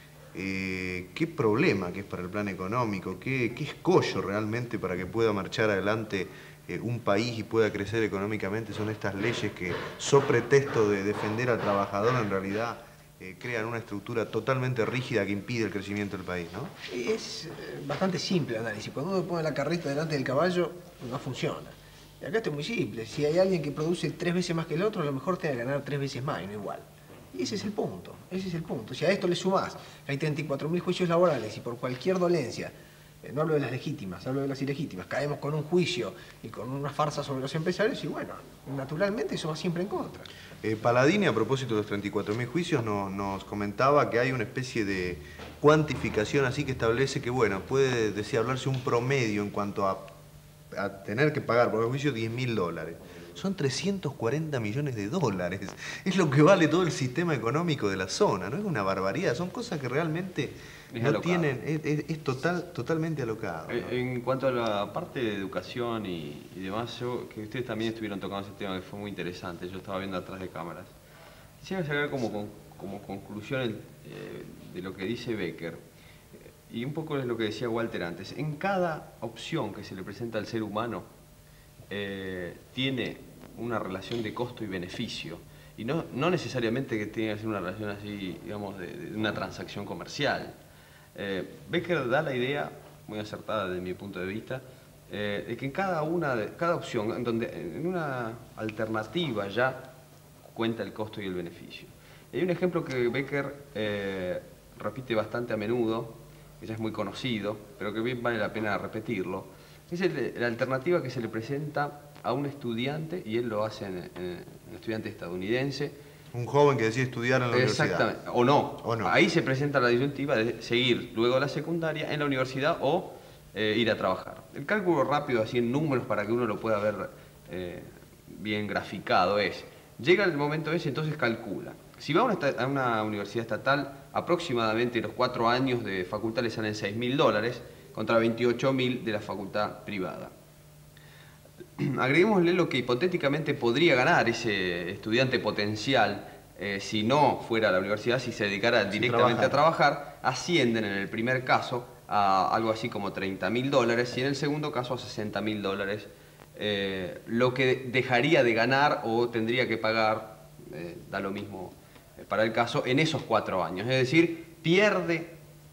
problema que es para el plan económico? ¿Qué escollo realmente para que pueda marchar adelante un país y pueda crecer económicamente? Son estas leyes que, so pretexto de defender al trabajador, en realidad crean una estructura totalmente rígida que impide el crecimiento del país, ¿no? Es bastante simple el análisis. Cuando uno pone la carreta delante del caballo, no funciona. Y acá esto es muy simple. Si hay alguien que produce 3 veces más que el otro, a lo mejor tiene que ganar 3 veces más y no igual. Y ese es el punto. Ese es el punto. Si a esto le sumás que hay 34.000 juicios laborales y por cualquier dolencia, no hablo de las legítimas, hablo de las ilegítimas, caemos con un juicio y con una farsa sobre los empresarios y bueno, naturalmente eso va siempre en contra. Paladini, a propósito de los 34.000 juicios, nos comentaba que hay una especie de cuantificación así que establece que, bueno, puede hablarse un promedio en cuanto a tener que pagar por el juicio $10.000. Son 340 millones de dólares. Es lo que vale todo el sistema económico de la zona, ¿no? Es una barbaridad. Son cosas que realmente no tienen... Es totalmente alocado, ¿no? En cuanto a la parte de educación y demás, que ustedes también estuvieron tocando ese tema que fue muy interesante. Yo estaba viendo atrás de cámaras. Quisiera sacar como conclusión de lo que dice Becker. Y un poco es lo que decía Walter antes. En cada opción que se le presenta al ser humano tiene una relación de costo y beneficio. Y no necesariamente que tenga que ser una relación así, digamos, de una transacción comercial. Becker da la idea, muy acertada desde mi punto de vista, de que en cada opción, en una alternativa ya cuenta el costo y el beneficio. Y hay un ejemplo que Becker repite bastante a menudo, que ya es muy conocido, pero que bien vale la pena repetirlo. Es la alternativa que se le presenta a un estudiante, y él lo hace en estudiante estadounidense. Un joven que decide estudiar en la universidad. Exactamente, o no. Ahí se presenta la disyuntiva de seguir luego la secundaria en la universidad o ir a trabajar. El cálculo rápido, así en números, para que uno lo pueda ver bien graficado, es, llega el momento ese, entonces calcula. Si va a una universidad estatal, aproximadamente los 4 años de facultad le salen $6.000 contra 28.000 de la facultad privada. Agreguémosle lo que hipotéticamente podría ganar ese estudiante potencial si no fuera a la universidad, si se dedicara directamente a trabajar. Ascienden en el primer caso a algo así como $30.000 y en el segundo caso a $60.000, lo que dejaría de ganar o tendría que pagar, da lo mismo para el caso, en esos 4 años. Es decir, pierde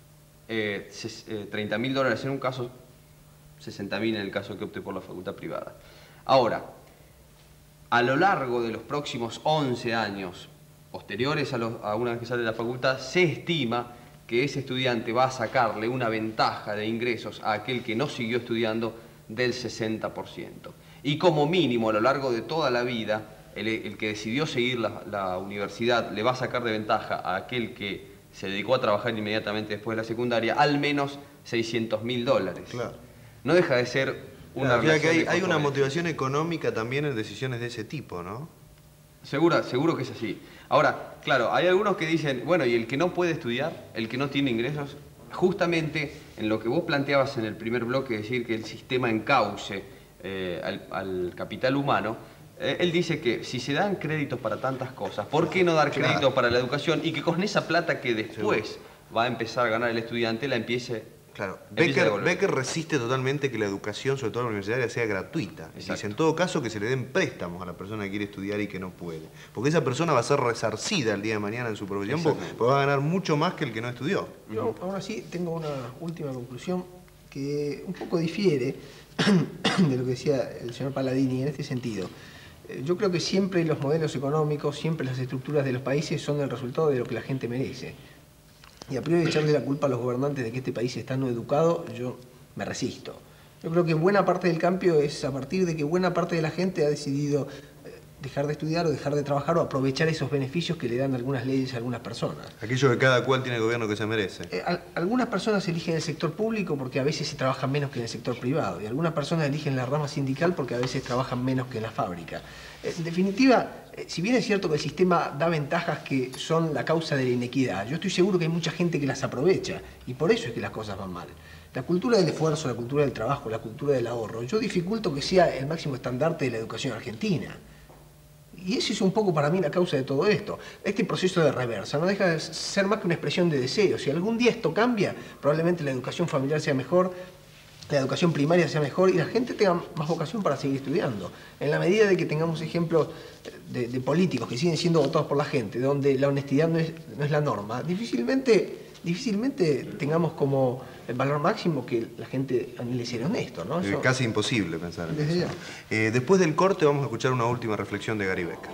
$30.000 en un caso, 60.000 en el caso que opte por la facultad privada. Ahora, a lo largo de los próximos 11 años, posteriores a una vez que sale de la facultad, se estima que ese estudiante va a sacarle una ventaja de ingresos a aquel que no siguió estudiando del 60%. Y como mínimo a lo largo de toda la vida, el que decidió seguir la universidad le va a sacar de ventaja a aquel que se dedicó a trabajar inmediatamente después de la secundaria al menos $600.000. Claro. No deja de ser una relación que hay una motivación económica también en decisiones de ese tipo, ¿no? Seguro que es así. Ahora, claro, hay algunos que dicen, bueno, y el que no puede estudiar, el que no tiene ingresos, justamente en lo que vos planteabas en el primer bloque, decir que el sistema encauce al capital humano, él dice que si se dan créditos para tantas cosas, ¿por qué no dar créditos para la educación? Y que con esa plata que después va a empezar a ganar el estudiante, la empiece... Claro, Becker resiste totalmente que la educación, sobre todo la universitaria, sea gratuita. Dice, en todo caso, que se le den préstamos a la persona que quiere estudiar y que no puede. Porque esa persona va a ser resarcida el día de mañana en su profesión, porque va a ganar mucho más que el que no estudió. Yo, aún así, tengo una última conclusión que un poco difiere de lo que decía el señor Palladini en este sentido. Yo creo que siempre los modelos económicos, siempre las estructuras de los países son el resultado de lo que la gente merece. Y a priori echarle la culpa a los gobernantes de que este país está no educado, yo me resisto. Yo creo que buena parte del cambio es a partir de que buena parte de la gente ha decidido dejar de estudiar o dejar de trabajar o aprovechar esos beneficios que le dan algunas leyes a algunas personas. Aquello que cada cual tiene el gobierno que se merece. Algunas personas eligen el sector público porque a veces se trabaja menos que en el sector privado y algunas personas eligen la rama sindical porque a veces trabajan menos que en la fábrica. En definitiva, si bien es cierto que el sistema da ventajas que son la causa de la inequidad, yo estoy seguro que hay mucha gente que las aprovecha y por eso es que las cosas van mal. La cultura del esfuerzo, la cultura del trabajo, la cultura del ahorro, yo dificulto que sea el máximo estandarte de la educación argentina. Y eso es un poco para mí la causa de todo esto. Este proceso de reversa no deja de ser más que una expresión de deseo. Si algún día esto cambia, probablemente la educación familiar sea mejor, la educación primaria sea mejor y la gente tenga más vocación para seguir estudiando. En la medida de que tengamos ejemplos de políticos que siguen siendo votados por la gente, donde la honestidad no es la norma, difícilmente tengamos como el valor máximo que la gente anhele ser honesto, ¿no? Es casi imposible pensar en eso. Después del corte vamos a escuchar una última reflexión de Gary Becker.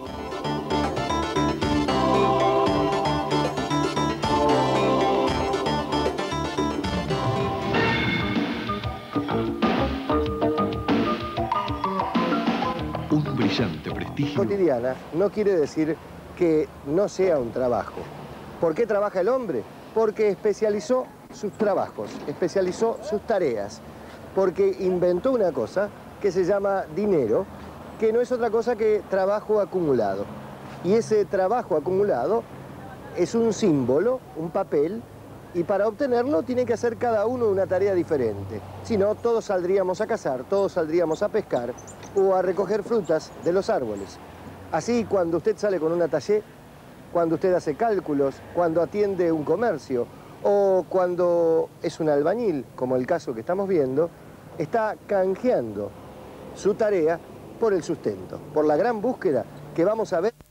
Un brillante prestigio. Cotidiana no quiere decir que no sea un trabajo. ¿Por qué trabaja el hombre? Porque especializó sus trabajos, especializó sus tareas, porque inventó una cosa que se llama dinero, que no es otra cosa que trabajo acumulado. Y ese trabajo acumulado es un símbolo, un papel, y para obtenerlo tiene que hacer cada uno una tarea diferente. Si no, todos saldríamos a cazar, todos saldríamos a pescar o a recoger frutas de los árboles. Así, cuando usted sale con una taller, cuando usted hace cálculos, cuando atiende un comercio o cuando es un albañil, como el caso que estamos viendo, está canjeando su tarea por el sustento, por la gran búsqueda que vamos a ver.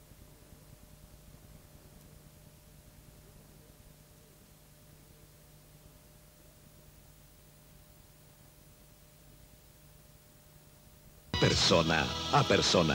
Persona a persona.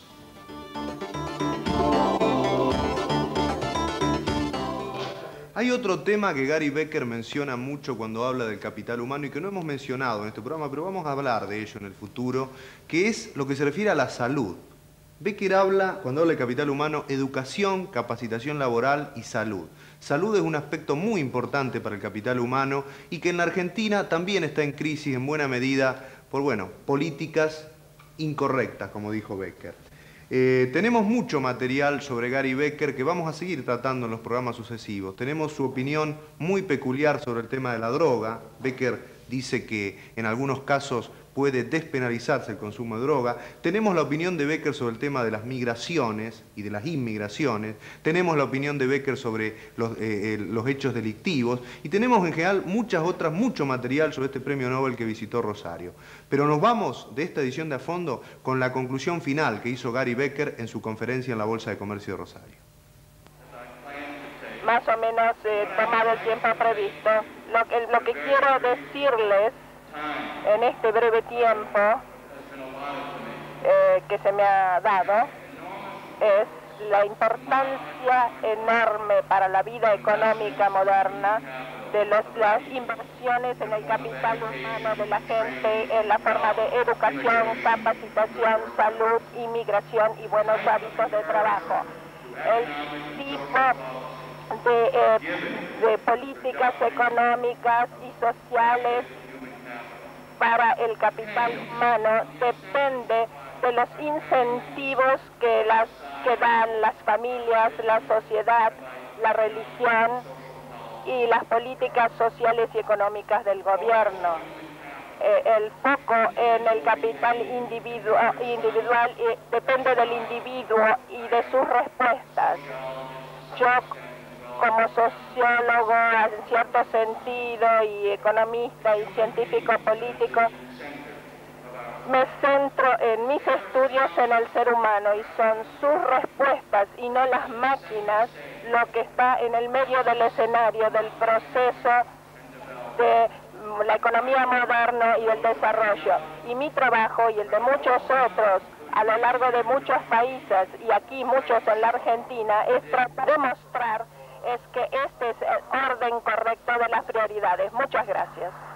Hay otro tema que Gary Becker menciona mucho cuando habla del capital humano y que no hemos mencionado en este programa, pero vamos a hablar de ello en el futuro, que es lo que se refiere a la salud. Becker habla, cuando habla de capital humano, educación, capacitación laboral y salud. Salud es un aspecto muy importante para el capital humano y que en la Argentina también está en crisis en buena medida por, políticas incorrectas, como dijo Becker. Tenemos mucho material sobre Gary Becker que vamos a seguir tratando en los programas sucesivos. Tenemos su opinión muy peculiar sobre el tema de la droga. Becker dice que en algunos casos puede despenalizarse el consumo de droga. Tenemos la opinión de Becker sobre el tema de las migraciones y de las inmigraciones. Tenemos la opinión de Becker sobre los hechos delictivos. Y tenemos en general mucho material sobre este premio Nobel que visitó Rosario. Pero nos vamos de esta edición de A Fondo con la conclusión final que hizo Gary Becker en su conferencia en la Bolsa de Comercio de Rosario. Más o menos tomado el tiempo previsto. Lo que quiero decirles en este breve tiempo que se me ha dado es la importancia enorme para la vida económica moderna de las inversiones en el capital humano de la gente, en la forma de educación, capacitación, salud, inmigración y buenos hábitos de trabajo. El tipo de políticas económicas y sociales para el capital humano depende de los incentivos que dan las familias, la sociedad, la religión y las políticas sociales y económicas del gobierno. El foco en el capital individual depende del individuo y de sus respuestas. Yo, como sociólogo en cierto sentido y economista y científico político, me centro en mis estudios en el ser humano y son sus respuestas y no las máquinas lo que está en el medio del escenario del proceso de la economía moderna y del desarrollo. Y mi trabajo y el de muchos otros a lo largo de muchos países y aquí muchos en la Argentina es tratar de mostrar que este es el orden correcto de las prioridades. Muchas gracias.